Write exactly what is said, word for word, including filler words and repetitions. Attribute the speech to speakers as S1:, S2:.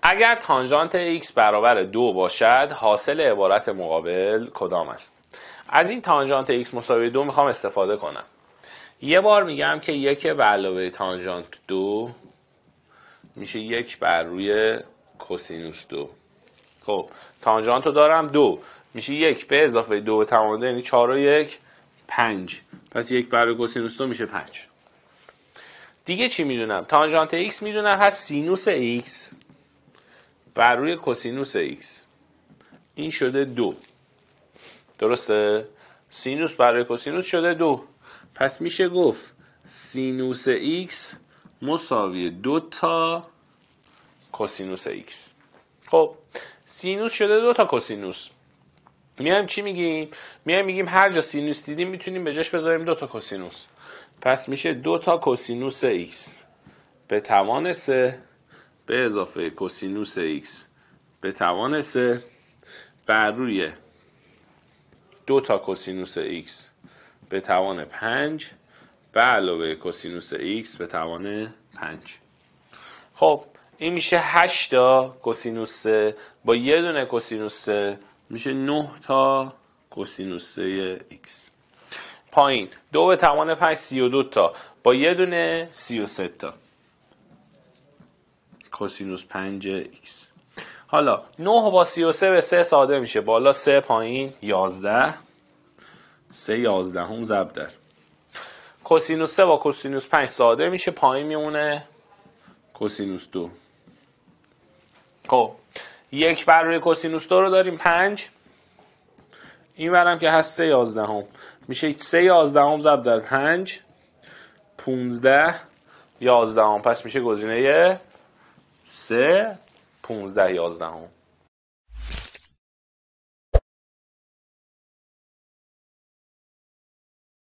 S1: اگر تانژانت x برابر دو باشد حاصل عبارت مقابل کدام است؟ از این تانژانت x مساوی دو میخوام استفاده کنم. یه بار میگم که یک به علاوه تانژانت دو میشه یک بر روی کوسینوس دو. خب تانژانت رو دارم دو میشه یک به اضافه دو به تمام دو، یعنی چهار و یک پنج. پس یک بر روی کوسینوس دو میشه پنج. دیگه چی میدونم؟ تانژانت x میدونم هست سینوس x بر روی کوسینوس x. این شده دو. درسته؟ سینوس بر روی کوسینوس شده دو. پس میشه گفت سینوس x مساوی دو تا کوسینوس x. خب سینوس شده دو تا کوسینوس. میایم چی میگیم؟ میایم میگیم هر جا سینوس دیدیم میتونیم به جاش بذاریم دو تا کوسینوس. پس میشه دو تا کوسینوس x به توان سه به اضافه کوسینوس x به توان سه بر روی دو تا کوسینوس x به توان پنج به علاوه کوسینوس x به توان پنج. خب این میشه هشت تا کوسینوس سه با یه دونه کوسینوس سه میشه نه تا کوسینوس سه x. پایین دو به توان پنج سی و دو تا با یه دونه سی و سه تا کوسینوس پنج x. حالا نه با سی و سه به سه ساده میشه، بالا سه پایین یازده، سه یازده هم ضرب در کوسینوس سه با کوسینوس پنج ساده میشه، پایین میمونه کوسینوس دو. خب یک بر روی کوسینوس دو رو داریم پنج، این برم که هست سه یازده هم میشه سه یازده هم ضرب در پنج پونزده یازده هم. پس میشه گزینه سه پونزده یازده هم.